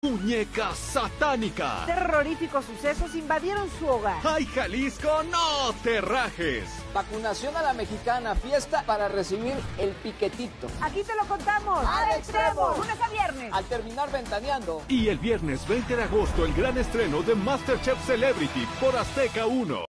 Muñeca satánica. Terroríficos sucesos invadieron su hogar. ¡Ay, Jalisco, no te rajes! Vacunación a la mexicana, fiesta para recibir el piquetito. Aquí te lo contamos. ¡Al extremo! Lunes a viernes. Al terminar ventaneando. Y el viernes 20 de agosto, el gran estreno de MasterChef Celebrity por Azteca 1.